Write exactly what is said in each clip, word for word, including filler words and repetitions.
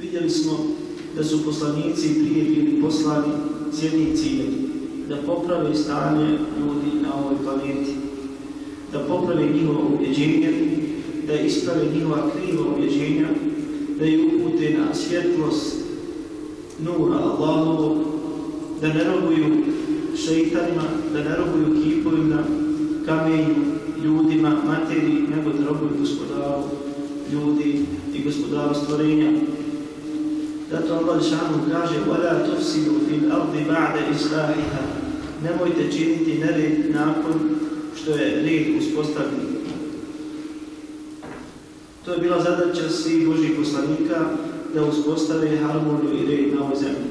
Vidjeli smo da su poslanici prije bili poslani s jednim ciljem, da poprave stanje ljudi na ovoj planeti, da poprave njihovo ubjeđenje, da isprave njihova kriva ubjeđenja, da ju upute na svjetlost nura Allahovog, da ne robuju šeitanima, da ne robuju kipovima, kamenju, ljudima, materiji, nego da robuju gospodaru ljudi i gospodaru stvorenja. Zato Allah šanu kaže وَلَا تُفْسِدُوا فِي الْأَرْضِ بَعْدَ إِصْلَاحِهَا. Nemojte činiti nered nakon što je red uspostavljen. To je bila zadaća svih Božih poslanika da uspostave harmoniju i red na ovoj zemlji.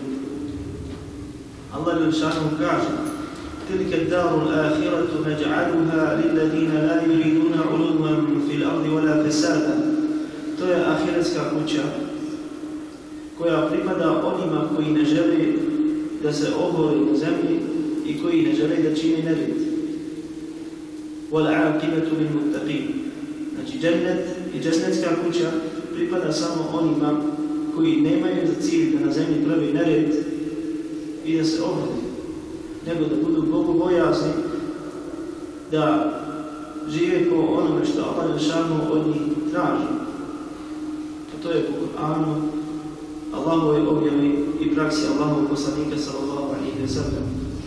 Allah šanu kaže تِلْكَ الدَّارُ الْآخِرَةُ نَجْعَلُهَا لِلَّذِينَ لَا يُرِيدُونَ عُلُوًّا فِي الْأَرْضِ وَلَا فَسَادًا. To je ahiretska kuća koja pripada onima koji ne žele da se ohole na zemlji i koji ne žele da čine nered. وَالْعَاقِبَةُ لِلْمُتَّقِينَ. Znači, džennet i džennetska kuća pripada samo onima koji nemaju za cilj da na zemlji pravi nered i da se ohole, nego da budu Bogu bojazni, da žive po onome što Allah dešavno od njih traži. A to je po Kur'anu, Allahove objave i praksi Allahovog poslanika sallallahu alejhi ve sellem.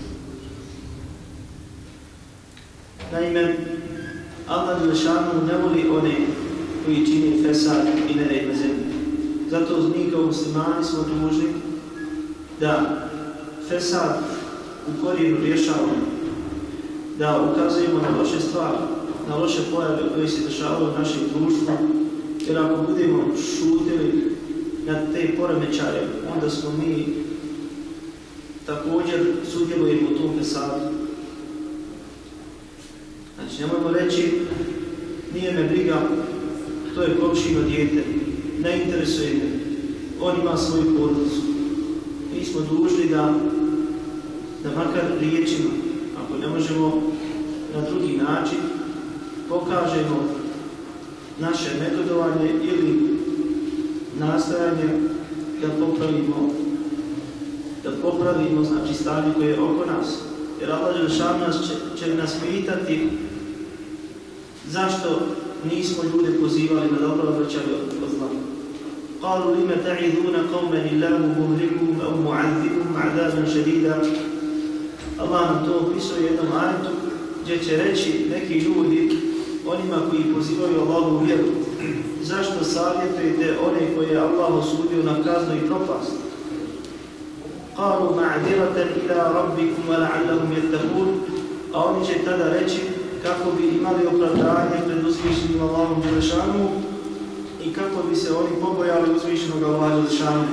Naime, Allah dželešanu ne voli one koji čini fesad i nered na zemlji. Zato mi kao muslimani smo dužni da fesad u korijenu rješavamo, da ukazujemo na loše stvari, na loše pojave koje se dešavaju u našem društvu, jer ako budemo šutili na te poremećaje, onda smo mi također sudjelujemo u tom fesadu. Znači, nemojmo reći, nije me briga, to je komšino dijete, ne interesuje me, on ima svoju porodicu. Mi smo dužni da, da makar riječima, ako ne možemo na drugi način, pokažemo naše metodovanje ili nastojanje da popravimo, da popravimo znači, stanje koje je oko nas. Jer Allah dželešanu će, će nas pitati zašto nismo ljude pozivali na dobro, odvraćali od zla. قالوا لم تعظون قوما الله مهلكهم أو معذبهم عذابا شديدا. Allah nam to opisuje u jednom ajetu gdje će reći neki ljudi onima koji pozivaju Allahu vjeru, zašto savjetujete one koje je Allah osudio na kaznu i propast? قالوا معذرة إلى ربكم ولعلهم يتقون. A oni će tada reći kako bi imali opravdanje pred uzvišenim Allahom dželešanu i kako bi se oni pobojali uzvišenog Allaha dželešanu.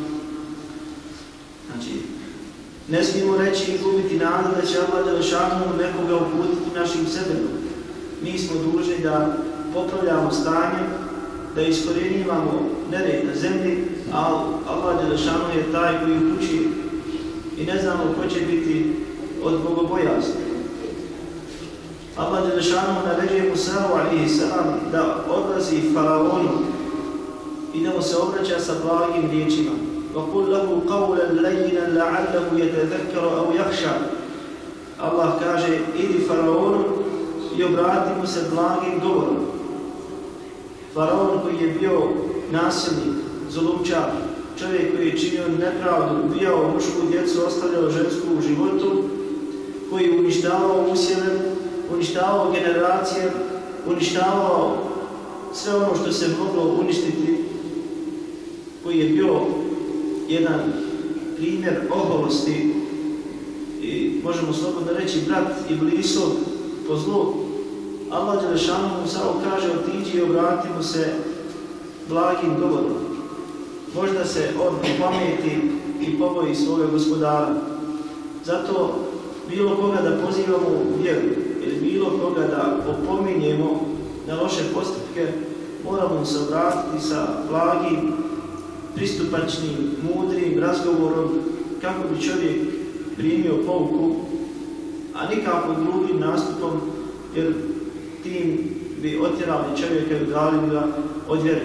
Znači, ne smijemo reći i gubiti nadu da će Allah dželešanu nekoga uputiti našim sebebom. Mi smo dužni da popravljamo stanje, da iskorjenjivamo nered na zemlji, a Allah dželešanu je taj koji upućuje i ne znamo ko će biti od bogobojazni. Allah dželešanu naređuje Musa'u alejhi selam da odlazi faraonu i da mu se obraća sa blagim riječima. وَقُلْ لَهُ قَوْلًا لَيِّنًا لَعَلَّهُ يَتَذَكَّرُ أَوْ يَخْشَى. Allah kaže, idi faraonu i obrati mu se blagim govorom. Faraon koji je bio nasilnik, zulumčar, čovjek koji je činio nepravdu, ubijao mušku djecu, ostavljao žensku u životu, koji je uništavao usjeve, uništavao generacije, uništavao sve ono što se moglo uništiti, koji je bio jedan primjer oholosti i možemo slobodno reći brat Iblisov po zlu. Allah dželešanu mu samo kaže otiđi i obrati mu se blagim govorom. Možda se on pameti i poboji svoga gospodara. Zato bilo koga da pozivamo u vjeru ili bilo koga da opominjemo na loše postupke, moramo se obratiti sa blagim, pristupačnim, mudrim razgovorom kako bi čovjek primio pouku, a nikako grubim nastupom, jer tim bi otjerali čovjeka i udali ga od vjere. Jer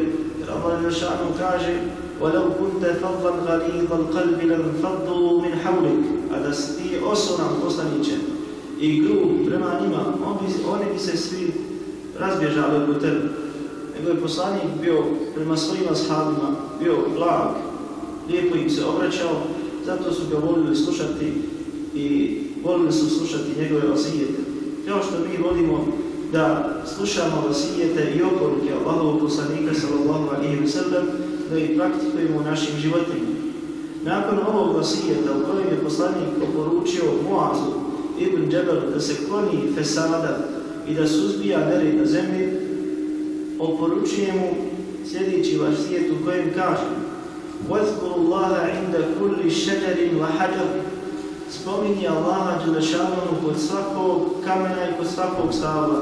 Allah Đelešanu kaže وَلَوْ كُنْتَ فَضًّا غَلِيظَ الْقَلْبِ لَانْفَضُّوا مِنْ حَوْلِكَ. A da si ti osoran poslaniče i grub prema njima, on bi, oni bi se svi razbježali oko tebe. Nego je poslanik bio prema svojim ashabima, bio blag, lijepo im se obraćao, zato su ga volili slušati i volili su slušati njegove vasijete. Kao što mi volimo da slušamo vasijete i oporuke Allahovog poslanika sallallahu alejhi ve sellem, da ih praktikujemo u našim životima. Nakon ovog vasijeta u kojem je poslanik oporučio Muazu ibn Džebelu da se kloni fesada i da suzbija nered na zemlji, oporučuje mu sljedeći vasijet u kojem kaže وَاذْكُرُوا اللَّهَ عِنْدَ كُلِّ شَجَرٍ وَحَجَرٍ. Spominji Allaha Đelešanu kod svakog kamena i kod svakog stabla.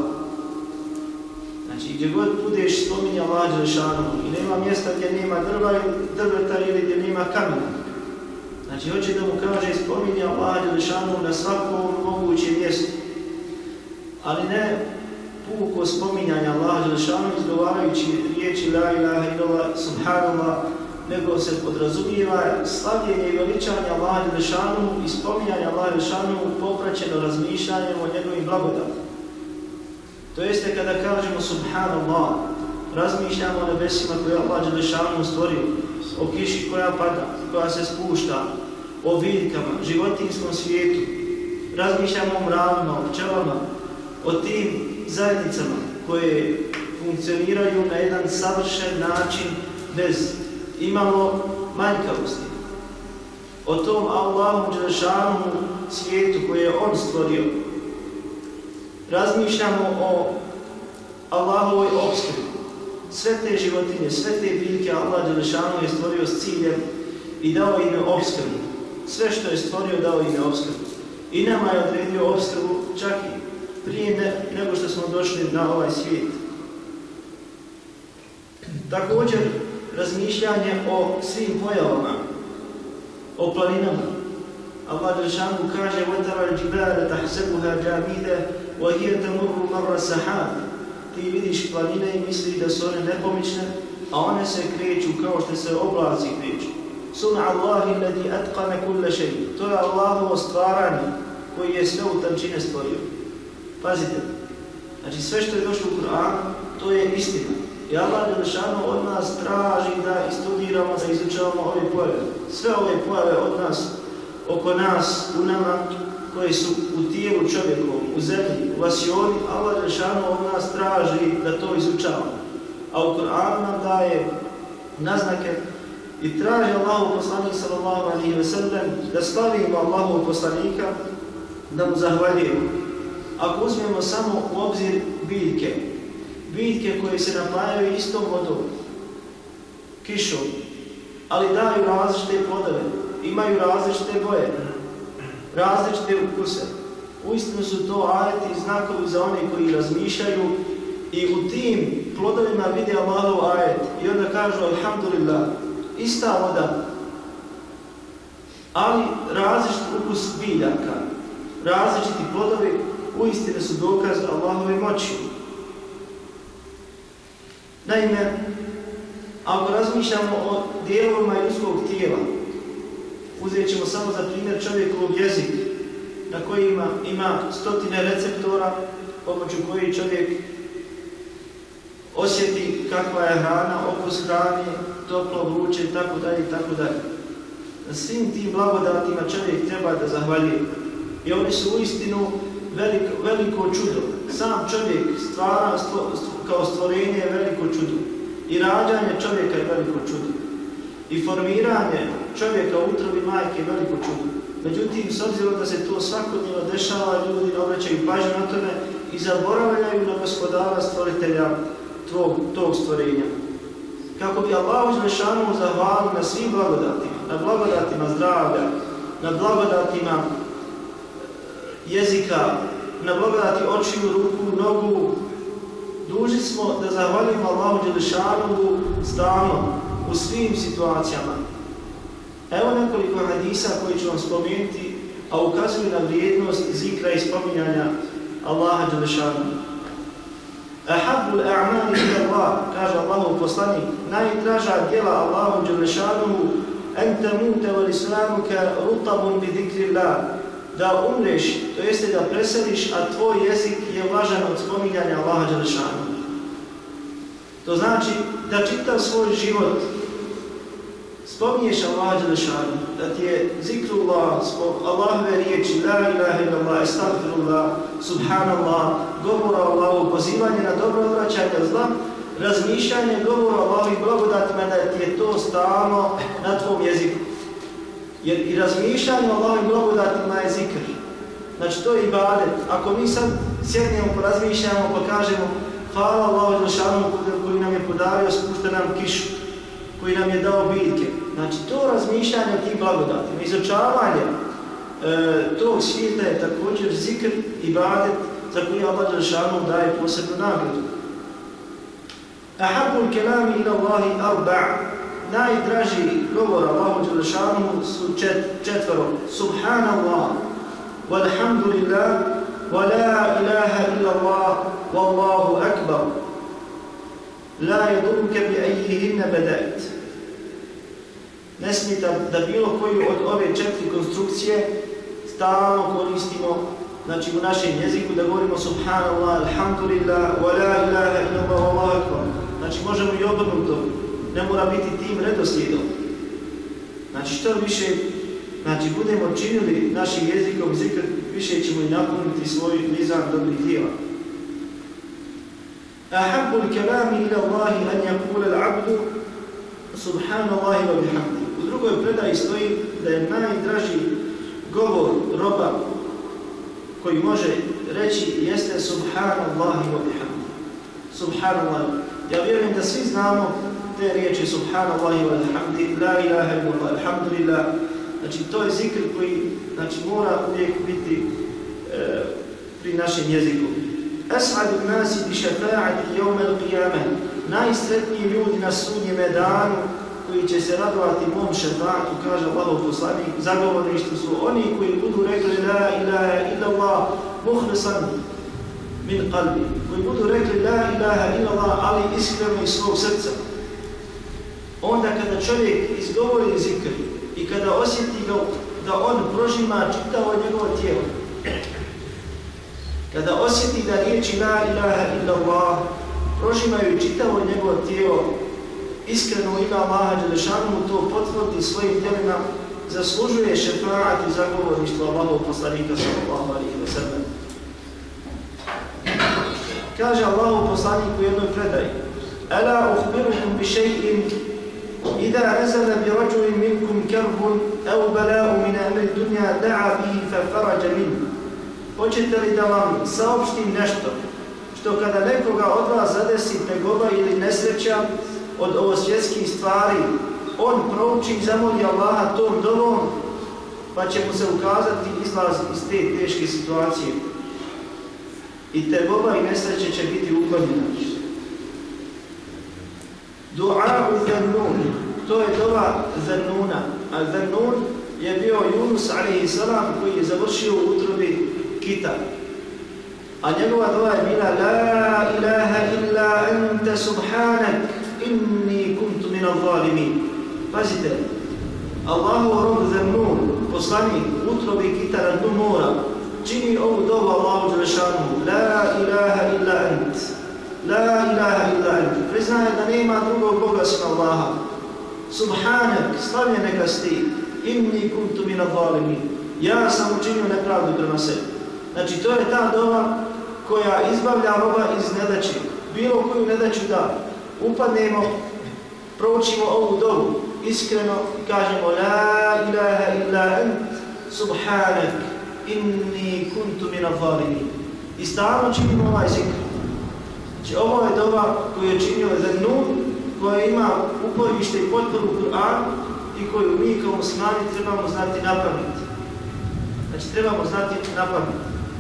Znači, gdje god budeš, spominji Allaha Đelešanu i nema mjesta gdje nema drva, drveta ili gdje nema kamena. Znači, hoće da mu kaže spominji Allaha Đelešanu na svakom mogućem mjestu. Ali ne puko spominjanja Allaha Đelešanu izgovarajući riječi la ilaha illallah, subhanallah, nego se podrazumijeva slavljenje i veličanje Allaha Đelešanu i spominjanje Allaha Đelešanu popraćeno razmišljanjem o njegovim blagodatima. To jeste kada kažemo subhanallah, razmišljamo o nebesima koje Allah Đelešanu stvorio, o kiši koja pada, koja se spušta, o biljkama, životinjskom svijetu, razmišljamo o mravima, o pčelama, o tim zajednicama koje funkcioniraju na jedan savršen način bez imalo manjkavosti. O tom Allahu Đelešanu svijetu koje je On stvorio. Razmišljamo o Allahovoj opskrbi. Sve te životinje, sve te biljke Allah Đelešanu je stvorio s ciljem i dao im opskrbu. Sve što je stvorio dao im opskrbu. I nama je odredio opskrbu čak i prije ne, nego što smo došli na ovaj svijet. Također, razmišljanje o svim pojavama, o planinama. Allah Đelešanu kaže وَتَرَى الْجِبَالَ تَحْسَبُهَا جَامِدَةً وَهِيَ تَمُرُّ مَرَّ السَّحَابِ. Ti vidiš planine i misli da su one nepomične, a one se kreću kao što se oblaci kreću. Sun'a Allahi alladhi atqana kulla shay. To je Allahovo stvaranje koji je sve u tančine stvorio. Pazite, znači sve što je došlo u Kur'anu, to je istina. I Allah Đelešanu od nas traži da studiramo, da izučavamo ove pojave. Sve ove pojave od nas, oko nas, u nama, koje su u tijelu čovjekom, u zemlji, u vasioni, Allah Đelešanu od nas traži da to izučavamo. A u Kur'anu nam daje naznake i traži Allahu poslanik sallallahu alejhi ve sellem da slavimo Allahu poslanika, da mu zahvaljujemo. Ako uzmemo samo u obzir biljke, biljke koje se napajaju istom vodom, kišom, ali daju različite plodove, imaju različite boje, različite ukuse. Uistinu su to ajeti i znakovi za one koji razmišljaju i u tim plodovima vide Allahov ajet i onda kažu alhamdulillah, ista voda, ali različit ukus biljaka, različiti plodovi uistinu su dokaz Allahove moći. Naime, ako razmišljamo o dijelovima ljudskog tijela, uzet ćemo samo za primjer čovjekovog jezika, na kojima ima stotine receptora, pomoću koji čovjek osjeti kakva je hrana, okus hrane, toplo, vruće i tako dalje i tako dalje. Na svim tim blagodatima čovjek treba da zahvaljuje. I oni su uistinu veliko, veliko čudo. Sam čovjek stvara stvo, kao stvorenje je veliko čudo. I rađanje čovjeka je veliko čudo. I formiranje čovjeka u utrobi majke je veliko čudo. Međutim, s obzirom da se to svakodnevno dešava, ljudi ne obraćaju pažnju na tome i zaboravljaju na gospodara stvoritelja tog, tog stvorenja. Kako bi Allahu Đelešanu zahvalio na svim blagodatima, na blagodatima zdravlja, na blagodatima jezika, na blagodati očiju, ruku, nogu, dužni smo da zahvalimo Allahu Đelešanu stalno, u svim situacijama. Evo nekoliko hadisa koji ću vam spomenuti, a ukazuju na vrijednost zikra i spominjanja Allaha Đelešanu. Ahabbul a'mali ila Allah, kaže Allahov poslanik, najdraža djela Allahu dželešanuhu an tamuta wal islamuka rutabun bi zikrillah, da umreš, to jeste da preseliš, a tvoj jezik je vlažan od spominjanja Allaha dželešanuhu. To znači da čitav svoj život spominješ Allaha dželešanuhu, da ti je zikrullah, Allahove riječi, la ilaha illallah, estagfirullah, subhanallah, govor o Allahu, pozivanje na dobro, odvraćanje zla, razmišljanje, govor o Allahu i blagodatima, da ti je to stalno na tvom jeziku. Jer i razmišljanje o Allahu i blagodatima je zikr. Znači to je ibadet. Ako mi sad sjednemo, porazmišljamo, pa kažemo hvala Allahu dželešanuhu koji nam je podario, spušta nam kišu, koji nam je dao biljke. Znači to razmišljanje o tim blagodatima, izučavanje e, tog svijeta je također zikr, ibadet, za koji Allah dželešanuhu daje posebnu nagradu. Ahabbul kelami ila Allahi arba', najdraži govor Allahu dželešanuhu su čet, četvero. Subhanallah, walhamdulillah, wa la ilaha illa Allah, wallahu akbar. La yaduruka bi ayyihinna bada'at. Ne smije da bilo koju od ove četiri konstrukcije stalno koristimo, znači u našem jeziku da govorimo subhanallah, alhamdulillah, wa la ilaha illallah, wallahu akbar. Znači možemo i obrnuto, ne mora biti tim redoslijedom. Znači što više, znači budemo činili našim jezikom zikr, više ćemo i napuniti svoj mizan dobrih djela. Ahabbul kelami ila Allahi an yaqula al-abdu subhanallahi wa bihamdi. U drugoj predaji stoji da je najdraži govor roba koji može reći jeste subhanallahi wa bihamdi. Subhanallah. Ja vjerujem da svi znamo te riječi subhanallahi wa bihamdi, la ilaha illallah, alhamdulillah. Znači to je zikr koji znači, mora uvijek biti e, pri našem jeziku. As'adu nasi bi šafa'ati yawm al-qiyamah. Najsretniji ljudi na sudnjem danu koji će se radovati mom šefa'atu, kaže Allahov poslanik, zagovorništvo su oni koji budu rekli la ilaha illallah mukhlisan min qalbi, koji budu rekli la ilaha illallah, ali iskreno iz svog srca. Onda kada čovjek izgovori zikr i kada osjeti ga da on prožima čitavo njegovo tijelo, kada osjeti da riječi la ilaha illallah prožimaju čitavo njegovo tijelo, iskreno ima Allaha dželešanuhu to potvrdi svojim djelima, zaslužuje šefaat i zagovorništvo Allahov poslanika sallallahu alejhi ve sellem. Kaže Allahov poslanik u jednoj predaji: "Ala ukhbirukum bi shay'in idha nazala bi rajulin minkum karbun aw bala'un min amri dunya da'a bihi fa faraja minhu." Hoćete li da vam saopštim nešto što kada nekoga od vas zadesi tegoba ili nesreća od ovosvjetskih stvari, on prouči i zamoli Allaha tom dovom, pa će mu se ukazati izlaz iz te teške situacije. I tegoba i nesreće će biti uklonjena. Du'a Zannun, to je dova Zannuna. A Zannun je bio Yunus alejhi selam koji je završio u utrobi kita. A njegova dova je bila la ilaha illa anta subhanak inni kuntu min al-zalimin. Pazite, Allahov rob Zannun, poslanik utrobi kita na dnu mora, čini ovu dovu Allahu dželešanuhu, la ilaha illa ant, la ilaha illa ant, priznaje da nema drugog Boga sem Allaha, subhanak, slavljen neka si ti, inni kuntu min al-zalimin, ja sam učinio nepravdu prema sebi. Znači to je ta dova koja izbavlja roba iz nedaće, bilo koju nedaću da upadnemo, proučimo ovu dovu, iskreno kažemo la ilaha illa ant, subhanak, inni kuntu min al-zalimin. I stalno činimo ovaj zikr. Znači ovo je dova koju je činio Zannun, koja ima uporište i potporu u Kur'anu i koju mi kao muslimani trebamo znati napamet. Znači trebamo znati napamet.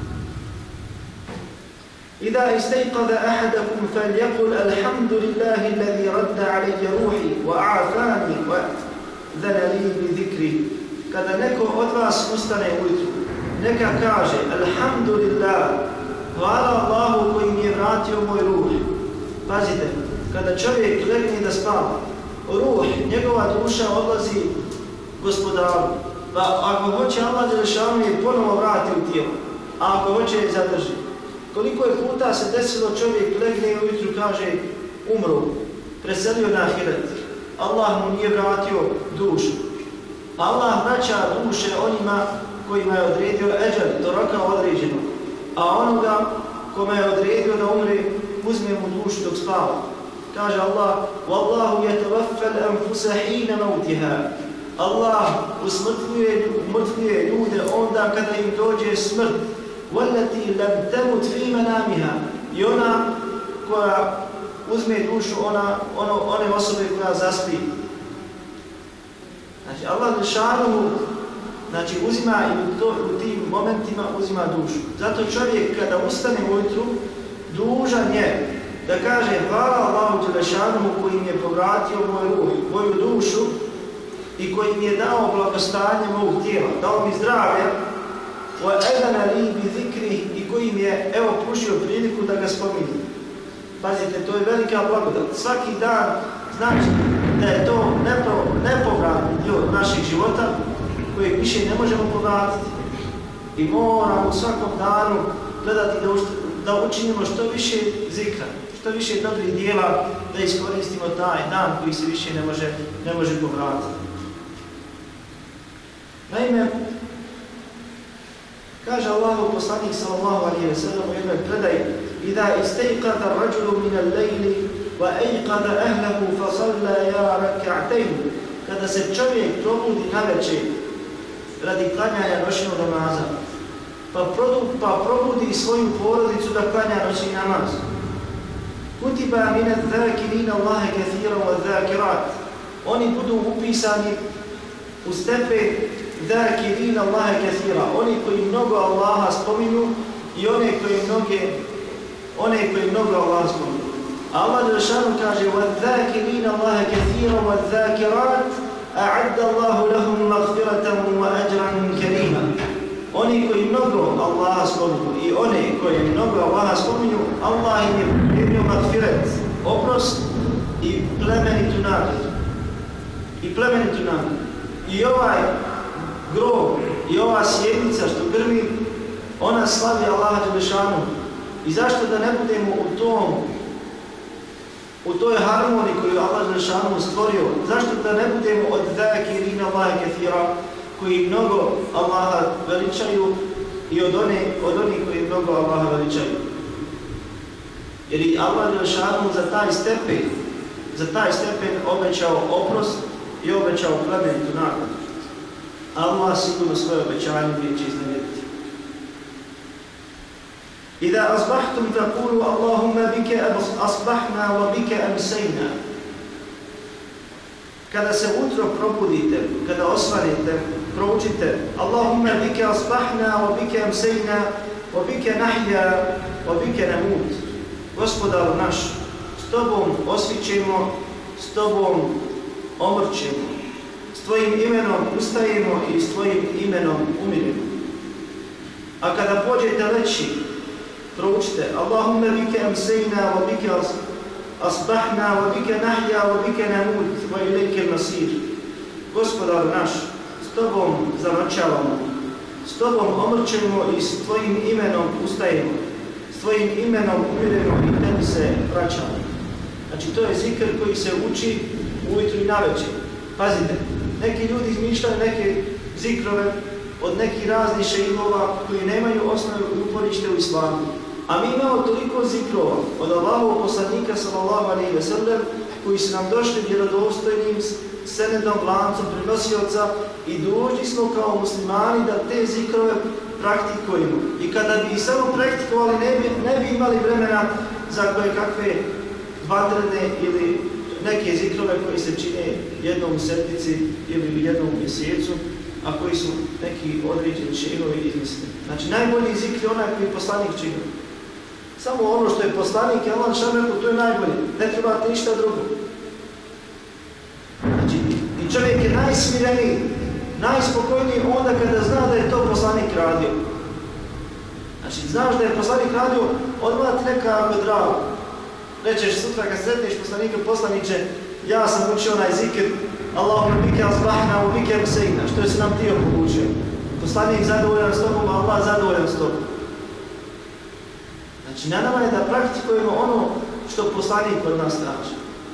إذا استيقظ أحدكم فليقل الحمد لله الذي رد علي روحي وأعافاني وأذن لي بذكري. Kada neko od vas ustane ujutru, neka kaže alhamdulillah, hvala Allahu koji mi je vratio moj ruh. Pazite, kada čovjek legne da spava, ruh, njegova duša odlazi gospodaru. Pa ako hoće Allah Đelešanu je ponovo vrati u tijelo, a ako hoće je zadrži. Koliko je puta se desilo čovjek legne i ujutru kaže umru, preselio na ahiret. Allah mu nije vratio dušu. Allah vraća duše onima kojima je odredio eđel, do roka određenog. A onoga kome je odredio da umre, uzme mu dušu dok spava. Kaže Allah, Wallahu yatawaffal anfusa hina mautiha. Allah usmrtljuje, umrtljuje ljude onda kada im dođe smrt. Wallati lam tamut fi manamiha. I ona koja uzme dušu ona, ono, one osobe koja zaspi. Znači Allah Đelešanu znači, uzima i u, to, u tim momentima uzima dušu. Zato čovjek kada ustane ujutru, dužan je da kaže hvala Allahu Đelešanu koji mi je povratio moj ruh, moju dušu i koji mi je dao blagostanje mog tijela, dao mi zdravlje, i koji mi je evo pružio priliku da ga spominjem. Pazite, to je velika blagodat. Svaki dan znači da je to nepovratni dio našeg života kojeg više ne možemo povratiti. I moramo svakom danu gledati da, da učinimo što više zikra, što više dobrih dijela, da iskoristimo taj dan koji se više ne može, ne može povratiti. Naime, kaže Allahu poslanik sallallahu alejhi ve sellem u jednoj predaji: "Iza istayqadha ar-rajulu min al-layli wa ayqadha ahlahu fa salla ya rak'atayn." Kada se čovjek probudi navečer radi klanjanja noćnog namaza, pa, produ, pa probudi svoju porodicu da klanja noćni namaz. Kutiba min adh-dhakirina Allaha kathiran wa adh-dhakirat. Oni budu upisani u stepen Zakirina Allaha kathira, oni koji mnogo Allaha spominju i one koji mnoge, one koji mnogo Allaha spominju. Allah Đelešanu kaže: وَالذَّاكِرِينَ اللَّهَ كَثِيرًا وَالذَّاكِرَاتِ أَعَدَّ اللَّهُ لَهُمْ مَغْفِرَةً وَأَجْرًا كَرِيمًا. Oni koji mnogo Allaha spominju i one koji mnogo Allaha spominju, Allah im je pripremio magfiret, oprost i plemenitu nagradu. I plemenitu nagradu. I ovaj grob i ova sjednica što grmi, ona slavi Allaha Đelešanu. I zašto da ne budemo u tom, u toj harmoniji koju Allah Đelešanu stvorio, zašto da ne budemo od zakirina Allaha kathira, koji mnogo Allaha veličaju i od one, od onih koji mnogo Allaha veličaju. Jer i Allah Đelešanu za taj stepen, za taj stepen obećao oprost i obećao plemenitu nagradu. Allah sigurno svoje obećanje neće iznevjeriti. Iza asbahtum taqulu Allahumma bike asbahna wa bike amsayna. Kada se utro probudite, kada osvanete, proučite Allahumma bike asbahna wa bike amsayna wa bike nahya wa bike namut. Gospodaru naš, s tobom osvićemo, s tobom omrćemo. S tvojim imenom ustajemo i s tvojim imenom umiremo. A kada pođete leći, proučite Allahumma bike amsayna wa bike asbahna wa bike nahya wa bike namut wa ilayke al-masir. Gospodar naš, s tobom zanoćavamo, s tobom omrćemo i s tvojim imenom ustajemo, s tvojim imenom umiremo i tebi se vraćamo. Znači to je zikr koji se uči ujutru i navečer. Pazite, neki ljudi izmišljaju neke zikrove od nekih raznih šejhova koji nemaju osnovu i uporište u islamu. A mi imamo toliko zikrova od Allahovog poslanika sallallahu alejhi ve sellem koji su nam došli vjerodostojnim senedom, lancom prenosioca i dužni smo kao muslimani da te zikrove praktikujemo. I kada bi ih samo praktikovali ne bi, ne bi imali vremena za koje kakve vatrene ili neke zikrove koji se čine jednom u sedmici ili jednom u mjesecu, a koji su neki određeni šejhovi izmislili. Znači najbolji zikr je onaj koji poslanik čini. Samo ono što je poslanik i Allah šameku, to je najbolje. Ne trebate ništa drugo. Znači, i čovjek je najsmireniji, najspokojniji onda kada zna da je to poslanik radio. Znači, znaš da je poslanik radio, odmah ti neka ako drago. Rećeš sutra kad sretneš poslanika, poslaniče, ja sam učio onaj zikr, Allahumma bike azbahna, u bike musejna, što je se nam ti oporučio. Poslanik zadovoljan s tobom, a Allah zadovoljan s tobom. Znači, na nama je da praktikujemo ono što poslanik od nas traži.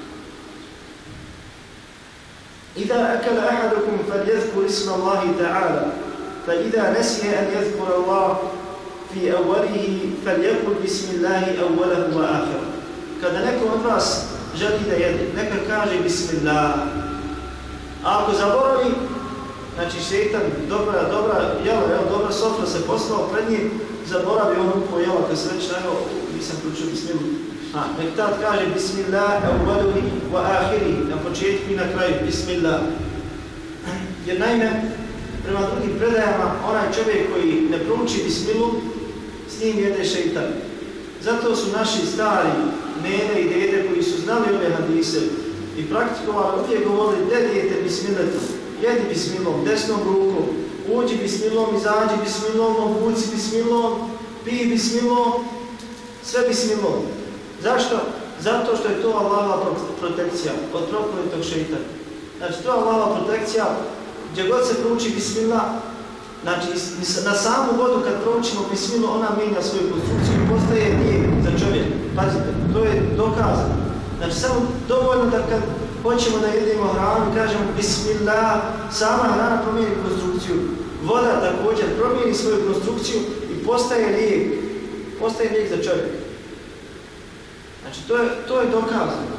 Ida akala ahadukum falyadhkur isma Allahi ta'ala, fa ida nasiya an yadhkura Allah fi awwalihi falyaqul bismillahi awwalahu wa akhirahu. Kada neko od vas želi da jede, neka kaže bismillah. A ako zaboravi, znači šeitan, dobra, dobra, jela, jel, dobra sofra se poslao pred njim, zaboravi ono pojela, kad se već najao, nisam pričao bismillah. A, nek tad kaže bismillah, awwaluhi wa akhirihi, na početku i na kraju, bismillah. Jer naime, prema drugim predajama, onaj čovjek koji ne prouči bismillah, s njim jede šeitan. Zato su naši stari nene i dede koji su znali ove hadise i praktikovali, uvijek govorili, gdje dijete bismilletom, jedi bismillom, desnom rukom, uđi bismillom, izađi bismillom, obuci bismillom, pij bismillom, sve bismillom. Zašto? Zato što je to Allahova protekcija od prokletog šeitana. Znači, to je Allahova protekcija, gdje god se prouči bismillah, znači, na samu vodu kad proučimo bismillah, ona mijenja svoju konstrukciju i postaje lijek za čovjek. Pazite, to je dokazano. Znači, samo dovoljno da kad hoćemo da jedemo hranu, kažemo bismillah, sama hrana promijeni konstrukciju. Voda također promijeni svoju konstrukciju i postaje lijek. Postaje lijek za čovjek. Znači, to je, to je dokazano.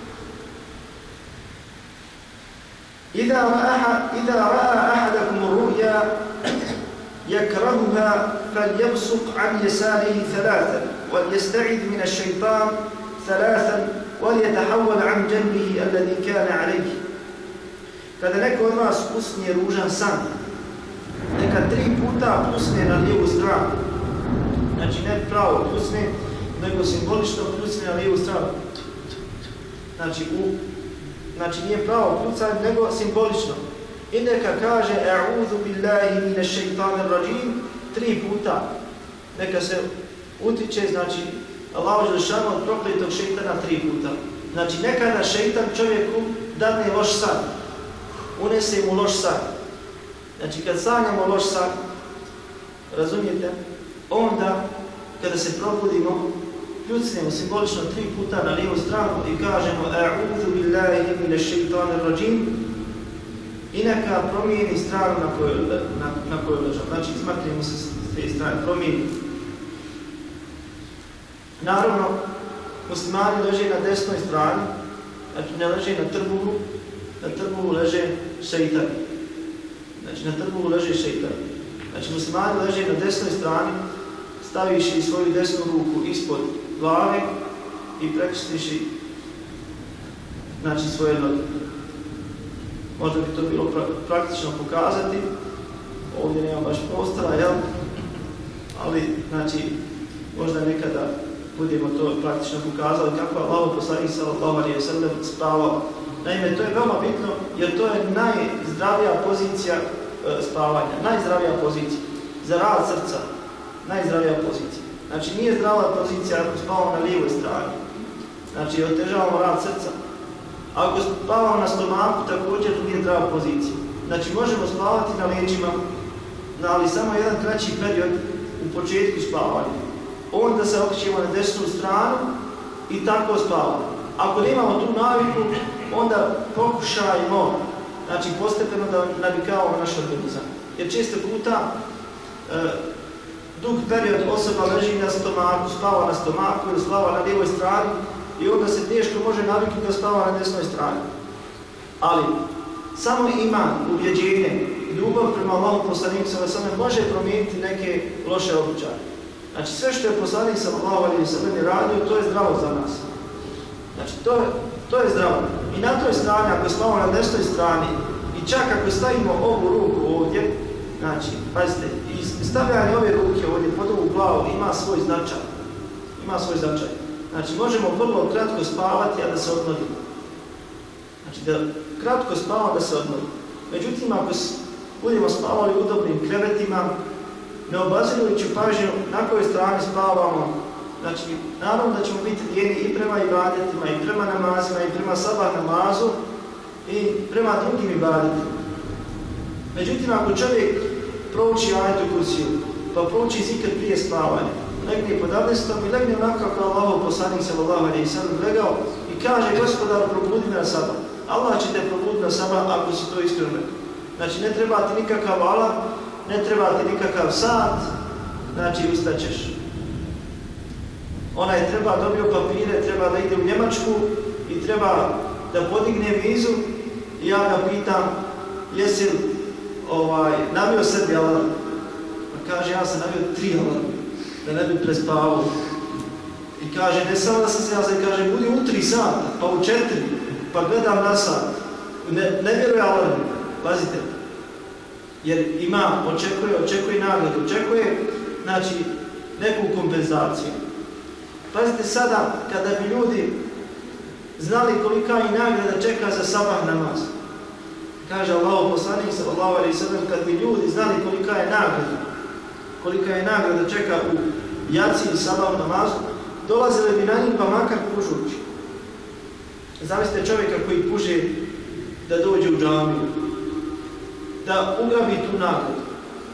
إذا رأى إذا رأى أحدكم الرؤيا يكرهها فليبصق عن يساره ثلاثا وليستعذ من الشيطان ثلاثا وليتحول عن جنبه الذي كان عليه. Kada neko od vas usne ružan san, neka tri puta pljusne na lijevu stranu. Znači ne pravo pljusne, nego simbolično pljusne na lijevu stranu. Znači u Znači nije pravo pljucanje, nego simbolično. I neka kaže A'udhu billahi minash shaitanir rajim tri puta. Neka se utiče, znači Allahu dželešanu od prokletog šeitana tri puta. Znači nekada šeitan čovjeku dadne loš san. Unese mu loš san. Znači kad sanjamo loš san, razumijete, onda kada se probudimo, pljucnemo simbolično tri puta na lijevu stranu i kažemo A'udhu billahi minash shaitanir rajim i neka promijeni stranu na kojoj, na, na kojoj ležamo. Znači izmaknemo se s te strane, promijeni. Naravno, muslimani leže na desnoj strani, znači ne leže na trbuhu, na trbuhu leže šeitan. Znači na trbuhu leže šeitan. Znači muslimani leže na desnoj strani, staviš i svoju desnu ruku ispod glave i prekrstiš i znači svoje noge. Možda bi to bilo pra praktično pokazati, ovdje nema baš prostora, jel? Ali, znači, možda nekada budemo to praktično pokazali kako je Allahov poslanik sallallahu alejhi ve sellem spavao. Naime, to je veoma bitno jer to je najzdravija pozicija e, spavanja, najzdravija pozicija za rad srca. Najzdravija pozicija. Znači nije zdrava pozicija ako spavamo na lijevoj strani. Znači otežavamo rad srca. Ako spavamo na stomaku također nije zdrava pozicija. Znači možemo spavati na leđima, ali samo jedan kraći period u početku spavanja. Onda se okrećemo na desnu stranu i tako spavamo. Ako nemamo tu naviku, onda pokušajmo, znači postepeno da navikavamo naš organizam. Jer često puta e, dug period osoba leži na stomaku, spava na stomaku ili spava na lijevoj strani i onda se teško može naviknuti da spava na desnoj strani. Ali samo iman, ubjeđenje, ljubav prema Allahu poslaniku sallallahu alejhi ve sellem može promijeniti neke loše običaje. Znači sve što je poslanik sallallahu alejhi ve sellem radio, to je zdravo za nas. Znači to je, to je zdravo. I na toj strani, ako spavamo na desnoj strani i čak ako stavimo ovu ruku ovdje, znači, pazite, i stavljanje ove ruke ovdje pod ovu glavu ima svoj značaj. Ima svoj značaj. Znači, možemo vrlo kratko spavati, a da se odmorimo. Znači, da kratko spavamo, da se odmorimo. Međutim, ako budemo spavali u udobnim krevetima, ne obazirujući pažnju na kojoj strani spavamo. Znači, naravno da ćemo biti lijeni i prema ibadetima, i prema namazima, i prema sabah namazu, i prema drugim ibadetima. Međutim, ako čovjek prouči ajetu kursiju, pa prouči zikr prije spavanja, legne pod abdestom i legne onako kako Allahov poslanik sallallahu alejhi ve sellem legao i kaže: Gospodaru, probudi me na sabah. Allah će te probuditi na sabah ako si to iskreno rekao. Znači, ne treba ti nikakav alarm, ne treba ti nikakav sat, znači ustaćeš. Onaj treba dobio papire, treba da ide u Njemačku i treba da podigne vizu i ja ga pitam: jesi ovaj, navio sebi alarm? Pa kaže: ja sam navio tri alarma, da ne bi prespavao. I kaže: ne samo da sam se, ja sam kaže: budi u tri sata, pa u četiri, pa gledam na sat. Ne, ne vjeruje alarm, pazite. Jer ima, očekuje, očekuje nagradu, očekuje, znači, neku kompenzaciju. Pazite sada, kada bi ljudi znali kolika i nagrada čeka za sabah namaz. Kaže Allahov poslanik sallallahu alejhi ve sellem, kad bi ljudi znali kolika je nagrada, kolika je nagrada čeka u jaci i sabah namazu, dolazili bi na njih pa makar pušući. Zamislite čovjeka koji puže da dođe u džamiju, da ugrabi tu nagradu.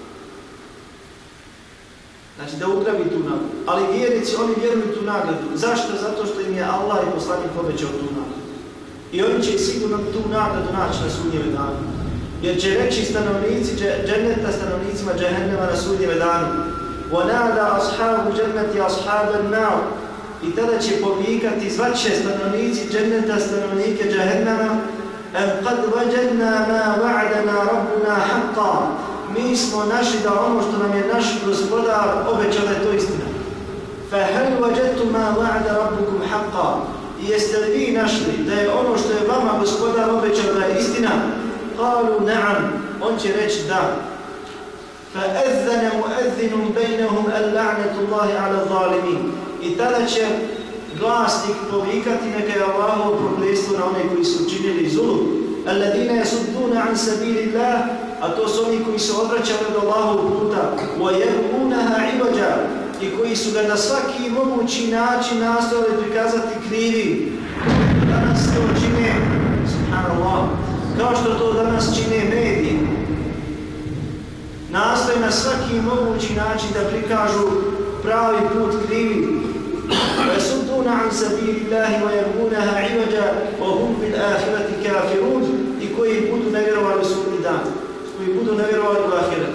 Znači da ugrabi tu nagradu. Ali vjernici, oni vjeruju tu nagradu. Zašto? Zato što im je Allah i poslanik obećao tu nagradu. I oni će sigurno tu nagradu naći na sudnjeve danu. Jer će reći stanovnici dženneta stanovnicima džehennema na sudnjeve danu: وَنَادَا أَصْحَابُ جَنَّةِ أَصْحَابَ النَّارِ. I tada će povikati, zvaće stanovnici dženneta stanovnike džehennema: أَمْ قَدْ وَجَدْنَا مَا وَعَدَنَا رَبُّنَا حَقًّا. Mi smo našli da ono što nam je naš gospodar obećao da je to istina. فَهَلْ وَجَدْتُ مَا وَعَدَ رَبُّكُمْ حَقًّا. I jeste li vi našli da je ono što je vama gospodar obećao da je istina? قَالُوا نَعَمْ. On će reći da. فَأَذَّنَ مُؤَذِّنٌ بَيْنَهُمْ اللَّعْنَةُ اللَّهِ عَلَى الظَّالِمِينَ. I tada će glasnik povikati: neka je Allahovo prokletstvo na one koji su činili zulum. الَّذِينَ يَسُدُّونَ عَنْ سَبِيلِ اللَّهِ. A to su oni koji se odvraćali od Allahovog puta. وَيَبْغُونَهَا عِوَجًا. I koji su ga na svaki mogući način nastojali prikazati krivi. Danas to čine, subhanallah, kao što to danas čine mediji. Nastoje na svaki mogući način da prikažu pravi put krivi. وَيَسُدُّونَ عَنْ سَبِيلِ اللَّهِ وَيَبْغُونَهَا عِوَجًا وَهُمْ بِالْآخِرَةِ كَافِرُونَ. I koji budu nevjerovali u sudnji dan, koji budu nevjerovali u ahiret.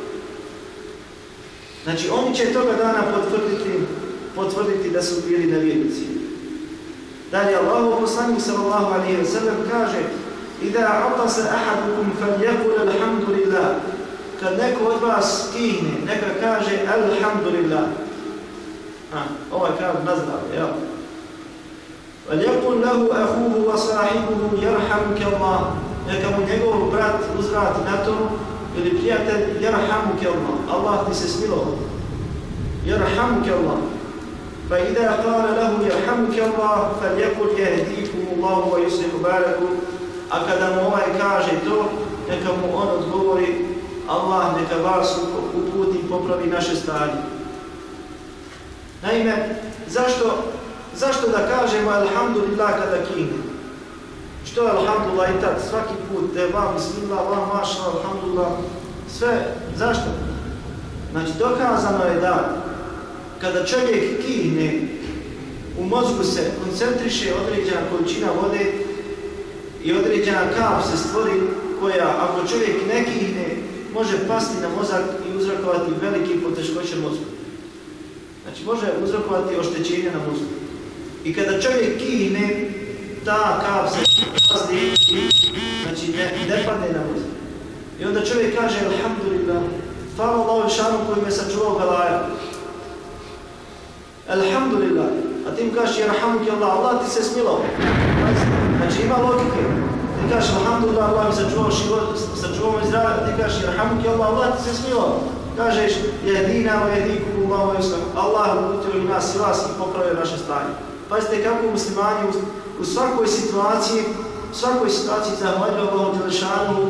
Znači, oni će toga dana potvrditi, potvrditi da su bili nevjernici. Dalje, Allahov poslanik sallallahu alejhi ve sellem kaže: إِذَا عَطَسَ أَحَدُكُمْ فَلْيَقُلْ الْحَمْدُ لِلَّهِ. Kad neko od vas kihne, neka kaže alhamdulillah. Ha, ovaj kaže nazdravlje, jel? وَلْيَقُلْ لَهُ أَخُوهُ وَصَاحِبُهُ يَرْحَمُكَ اللَّهُ. Neka mu njegov brat uzvrati na to, ili prijatelj: يَرْحَمُكَ اللَّهُ. Allah ti se smilovao. يَرْحَمُكَ اللَّهُ. فَإِذَا قَالَ لَهُ يَرْحَمُكَ اللَّهُ فَلْيَقُلْ يَهْدِيكُمُ اللَّهُ وَيُصْلِحُ بَالَكُمْ. A kada mu ovaj kaže to, neka mu on odgovori: Allah neka vas uputi i popravi naše stanje. Naime, zašto, zašto da kažemo alhamdulillah kada kihne? Što je alhamdulillah i tad? Svaki put te vam bismillah, vam maša, alhamdulillah, sve. Zašto? Znači, dokazano je da kada čovjek kihne, u mozgu se koncentriše određena količina vode i određena kap se stvori koja, ako čovjek ne kihne, može pasti na mozak i uzrokovati veliki poteškoće mozgu. Znači, može uzrokovati oštećenje na mozgu. I kada čovjek kihne, ta kap se pasti i znači, ne, ne padne na mozak. I onda čovjek kaže alhamdulillah, hvala Allahu šanu koji me sačuvao belaja. Alhamdulillah. A ti im kažeš jerhamuke Allah, Allah ti se smilao. Znači ima logike. Ti kažeš alhamdulillah, Allah mi sačuvao život, sačuvao mi zdravlje, ti kažeš jerhamuke Allah, Allah ti se smilao. Kažeš jehdina wa jehdikum Allah wa yuslam. Allah uputio i nas i vas i popravio naše stanje. Pazite kako muslimani u, u svakoj situaciji, u svakoj situaciji zahvaljuju Allahu dželešanu za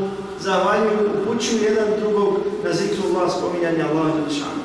zahvaljuju, upućuju jedan drugog na zikrullah, spominjanje Allaha dželešanu.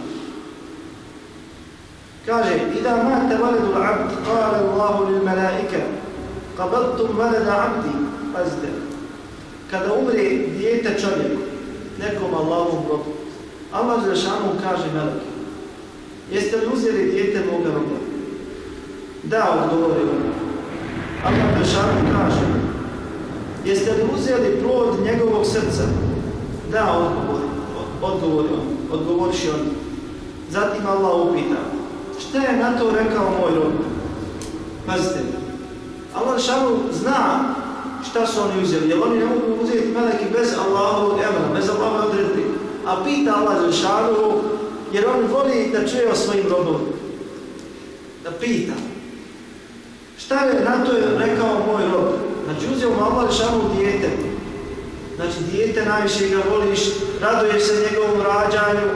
Kaže, ida mate valedu l'abd, kale Allahu lil malaika, qabaltum valeda abdi, pazite, kada umre dijete čovjeku, nekom Allahovom robu, Allah dželešanu kaže meleki, jeste li uzeli dijete moga roba? Da, odgovori on. Allah dželešanu kaže, jeste li uzeli plod njegovog srca? Da, odgovori, odgovori on, odgovoriš on. Zatim Allah upita, šta je na to rekao moj rob? Pazite, Allah šanu zna šta su oni uzeli, jer oni ne mogu uzeti meleki bez Allahovog emra, bez Allahovog odredbi. A pita Allah šanu, jer on voli da čuje o svojim robom. Da pita. Šta je na to rekao moj rob? Znači uzeo mu Allah šanu dijete. Znači dijete najviše ga voliš, raduješ se njegovom rađanju.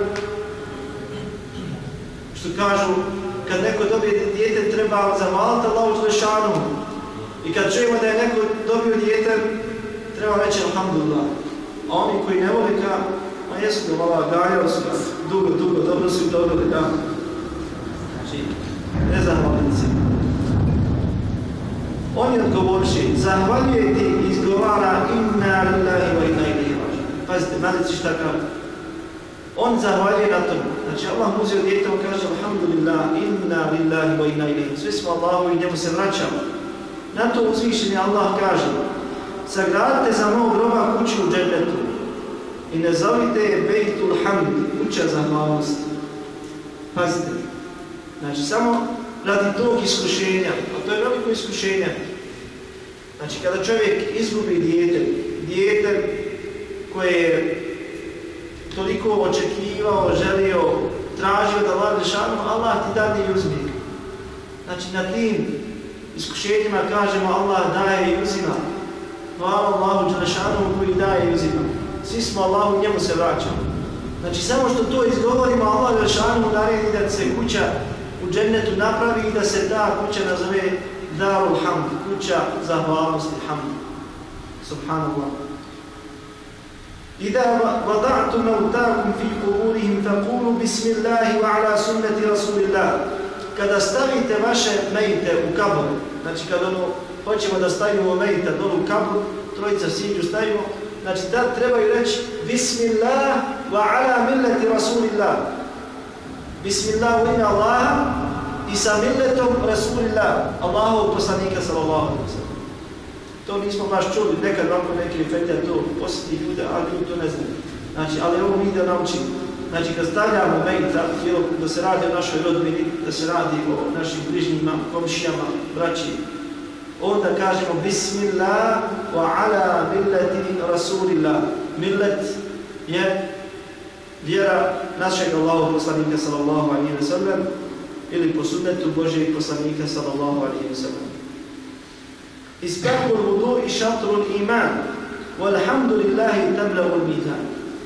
Što kažu, kad neko dobije dijete treba zahvaliti Allahu dželešanu. I kad čujemo da je neko dobio dijete, treba reći alhamdulillah. A oni koji ne vole ka, a jesu ga malo gajali su dugo, dugo, dobro su ih dobili, da. Znači, nezahvalnici. Oni odgovoriši, zahvaljuje ti izgovara inna lillahi wa inna ilaihi rađi'un. Pazite, malici šta kaže. On zahvaljuje na tomu. Znači Allah mu uzeo dijete, on kaže alhamdulillah, inna lillahi wa inna ilaihi. Svi smo Allahu i njemu se vraćamo. Na to uzvišeni Allah kaže, sagradite za mog roba kuću u džennetu i ne zovite je bejtul hamd, kuća zahvalnosti. Pazite. Znači samo radi tog iskušenja, a to je veliko iskušenje. Znači kada čovjek izgubi dijete, dijete koje je toliko očekivao, želio, tražio da Allah dželešanu, Allah ti dadne i uzme. Znači na tim iskušenjima kažemo Allah daje i uzima. Hvala Allahu dželešanu koji daje i uzima. Svi smo Allahu, njemu se vraćamo. Znači samo što to izgovorimo, Allah dželešanu naredi da se kuća u džennetu napravi i da se ta kuća nazove Darul Hamd, kuća zahvalnosti hamd. Subhanallah. إذا وضعتم موتاكم في قبورهم فقولوا بسم الله وعلى سنة رسول الله. Kada stavite vaše mejte u kabur, znači kada ono, hoćemo da stavimo mejta dolu u kabur, trojica siđu stavimo, znači da trebaju reći Bismillah wa ala milleti Rasulillah. Bismillah u ime Allaha i sa milletom Rasulillah, Allahov poslanika sallallahu alejhi ve sellem. To nismo baš čuli, nekad ovako neki efekta to posjeti ljude, ali ljudi to ne znaju. Znači, ali ovo mi da naučimo. Znači, kad stavljamo mejta, da se radi o našoj rodbini, da se radi o našim bližnjima, komšijama, braći, onda kažemo Bismillah wa ala milleti Rasulillah. Millet je vjera našeg Allahov poslanika sallallahu alejhi ve sellem ili po sunnetu Božjeg poslanika sallallahu alejhi ve sellem. Isbahul vudu i šatrul iman, walhamdulillahi tamla'ul mizan.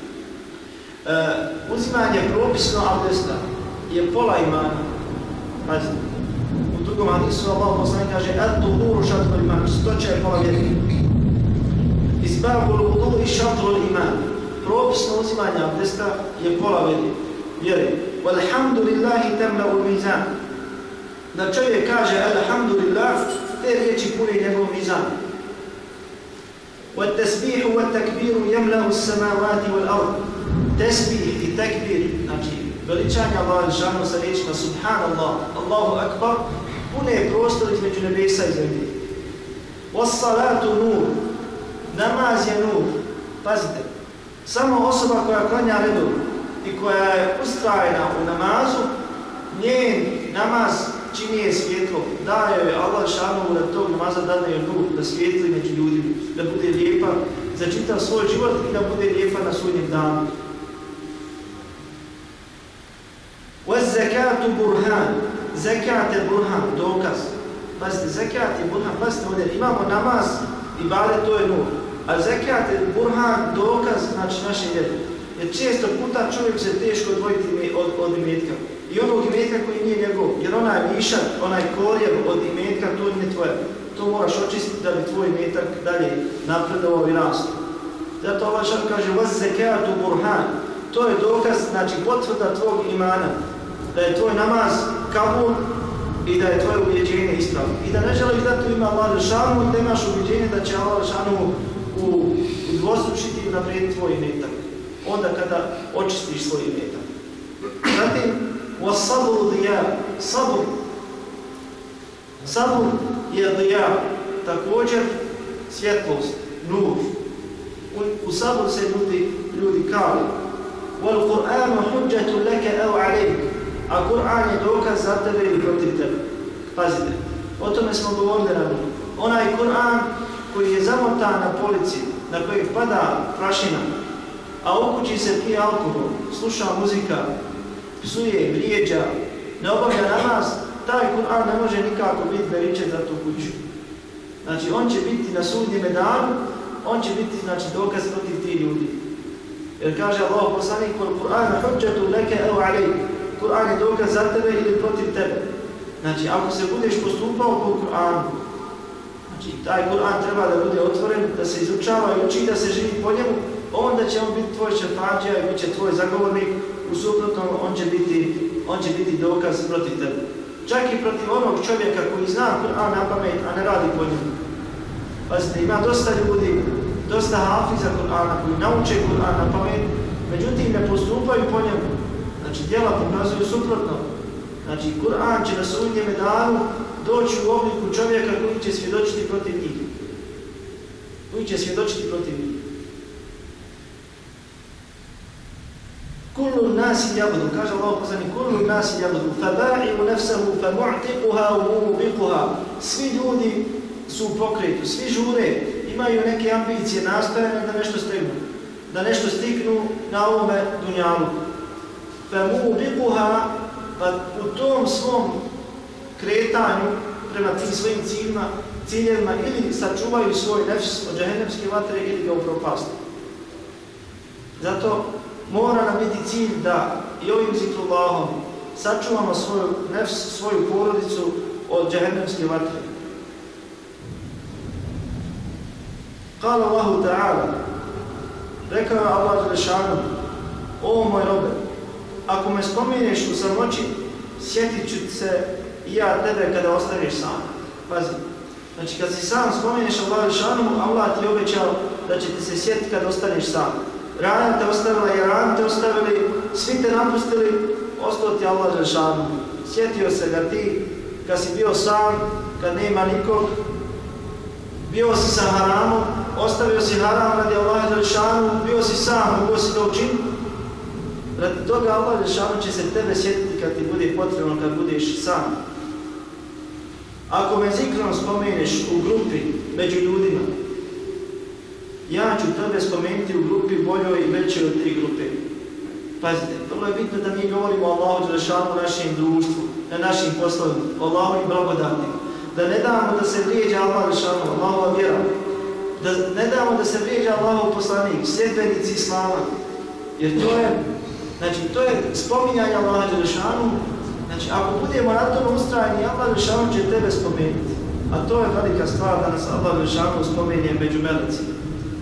Uh, uzimanje propisno abdesta je pola imana. Pazite, u drugom hadisu Allah poslanik kaže at-tuhuru šatrul iman, čistoća je pola vjere. Isbahul vudu i šatrul iman, propisno uzimanje abdesta je pola vjere. Walhamdulillahi tamla'ul mizan. Da čovjek kaže alhamdulillah, te riječi puni njegov mizan. وَالتَّسْبِيحُ وَالتَّكْبِيرُ يَمْلَأُ السَّمَاوَاتِ وَالْأَرْضِ. Tesbih i tekbir, znači veličanje Allaha dželešanu sa riječima Subhanallah, Allahu Akbar, pune prostor između nebesa i zemlje. وَالصَّلَاتُ نُور. Namaz je nur. Pazite, samo osoba koja klanja redom i koja je ustrajena u namazu, njen namaz čini je svjetlo, daje joj Allah dželešanu da tog namaza dadne joj nur, da svijetli među ljudima, da bude lijepa za čitav svoj život i da bude lijepa na sudnjem danu. وَالزَّكَاتُ burhan. Zekat je burhan, dokaz. Pazite, zekat je burhan, pazite ovdje, imamo namaz i bale, to je nur. A zekat je burhan, dokaz, znači naše vjere. Jer često puta čovjek se teško odvojiti od, od imetka. I onog imetka koji nije njegov, jer onaj višak, onaj korijen od imetka, to nije tvoje. To moraš očistiti da bi tvoj imetak dalje napredovao i rastao. Zato Allah šal kaže وَزَّكَاتُ burhan. To je dokaz, znači potvrda tvog imana. Da je tvoj namaz kabul i da je tvoje ubjeđenje ispravno. I da ne želiš da tu ima Allah Žešanu, da imaš ubjeđenje da će Allah Žešanu udvostručiti i naprijediti tvoj imetak. Onda kada očistiš svoj imetak. Zatim, وَصَبُرُ دِيَا. Sabur. Sabur je dija, također svjetlost, nur. U, u sabur se ljudi, ljudi kao وَالْقُرْآنُ حُجَّةٌ لَكَ أَوْ عَلَيْكَ. A Kur'an je dokaz za tebe ili protiv tebe. Pazite, o tome smo govorili ranije. Onaj Kur'an koji je zamotan na polici, na kojeg pada prašina, a u kući se pije alkohol, sluša muzika, psuje, vrijeđa, ne obavlja namaz, taj Kur'an ne može nikako biti beričet za tu kuću. Znači, on će biti na sudnjeme danu, on će biti, znači, dokaz protiv tih ljudi. Jer kaže Allah poslanik, Kur'an hudžetu leke evo alej. Kur'an je dokaz za tebe ili protiv tebe. Znači, ako se budeš postupao po Kur'anu, znači, taj Kur'an treba da bude otvoren, da se izučava i uči, da se živi po njemu, onda će on biti tvoj šefađija i bit će tvoj zagovornik, u suprotnom on će biti, on će biti dokaz protiv tebe. Čak i protiv onog čovjeka koji zna Kur'an na pamet, a ne radi po njemu. Pazite, ima dosta ljudi, dosta hafiza Kur'ana koji nauče Kur'an na pamet, međutim ne postupaju po njemu. Znači, djela pokazuju suprotno. Znači, Kur'an će na sudnjeme danu doći u obliku čovjeka koji će svjedočiti protiv njih. Koji će svjedočiti protiv njih. Kullu nasi jabudu, kaže Allah poslanik, kullu nasi jabudu, faba'i'u nefsahu, famu'tiquha, umubiquha. Svi ljudi su u pokretu, svi žure, imaju neke ambicije, nastojane da nešto stegnu, da nešto stignu na ovome dunjalu. Famu'tiquha, pa u tom svom kretanju prema tim svojim ciljima, ciljevima ili sačuvaju svoj nefs od džahennemske vatre ili ga upropaste. Zato mora nam biti cilj da i ovim zikrullahom sačuvamo svoju nefs, svoju porodicu od džahennemske vatre. Kala Allahu ta'ala, rekao je Allah Želešanu, o moj robe, ako me spominješ u samoći, sjetit ću se i ja tebe kada ostaneš sam. Pazi, znači kad si sam spominješ Allah Želešanu, Allah ti je obećao da će ti se sjetiti kada ostaneš sam. Rana te ostavila i ran te ostavili, svi te napustili, ostao ti Allah Želešanu. Sjetio se ga ti kad si bio sam, kad nema nikog, bio si sa haramom, ostavio si haram radi Allah Želešanu, bio si sam, mogo si to učiniti. Radi toga Allah Želešanu će se tebe sjetiti kad ti bude potrebno, kad budeš sam. Ako me zikrom spomeneš u grupi među ljudima, ja ću tebe spomenuti u grupi boljoj i većoj od te grupe. Pazite, vrlo je bitno da mi govorimo o Allahu Želešanu u našem društvu, na našim poslovima, o Allahovim blagodatima. Da ne damo da se vrijeđa Allah Želešanu, Allahova vjera. Da ne damo da se vrijeđa Allahov poslanik, sljedbenici Islama. Jer to je, znači, to je spominjanje Allaha Želešanu. Znači, ako budemo na tom ustrajni, Allah Želešanu će tebe spomenuti. A to je velika stvar da nas Allah Želešanu spomenje među melecima.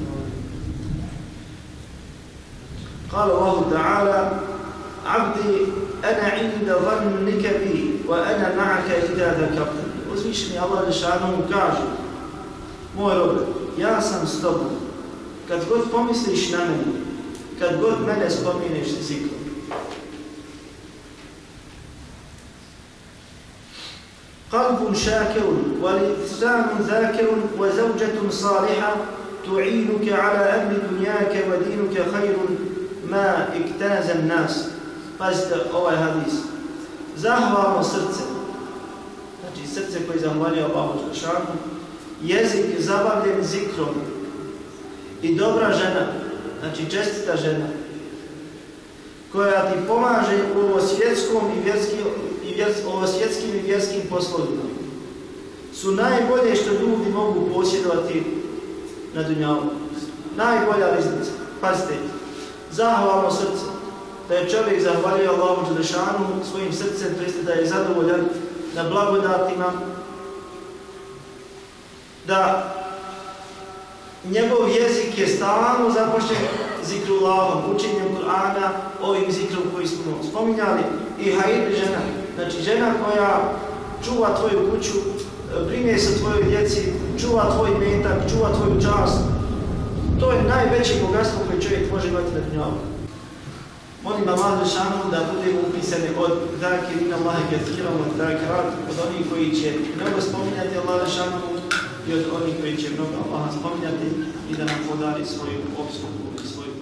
قال الله تعالى عبدي أنا عند ظنك بي وأنا معك إذا ذكرتني. Uzvišeni Allah Želešanu mu kaže, moj robe, ja sam s tobom, kad god pomisliš na mene, kad god mene spominješ zikrom. قلب شاكر ولسان ذاكر وزوجة صالحة تعينك على أمر دنياك ودينك خير ma iktanazan nas. Pazite ovaj hadis. Zahvalno srce, znači srce koje zahvaljuje Allahu Želešanu, jezik zabavljen zikrom i dobra žena, znači čestita žena, koja ti pomaže u ovosvjetskom i vjerskim i, vjers, ovosvjetskim i vjerskim poslovima, su najbolje što ljudi mogu posjedovati na dunjalu. Najbolja riznica. Pazite, zahvalno srce, da je čovjek zahvalio Allahu Želešanu svojim srcem, to jeste da je zadovoljan na blagodatima, da njegov jezik je stalno zapošten zikrullahom, učenjem Kur'ana, ovim zikrom koji smo spominjali. I haid žena, znači žena koja čuva tvoju kuću, brine se o tvojoj djeci, čuva tvoj metak, čuva tvoju čast. To je najveće bogatstvo koje čovjek može imati na dunjalu. Molim Allah Žešanu da budemo upisani od zakirina Allahe kathiran, od zakirat, od onih koji će mnogo spominjati Allah Žešanu i od onih koji će mnogo Allaha spominjati i da nam podari svoju obslugu i svoju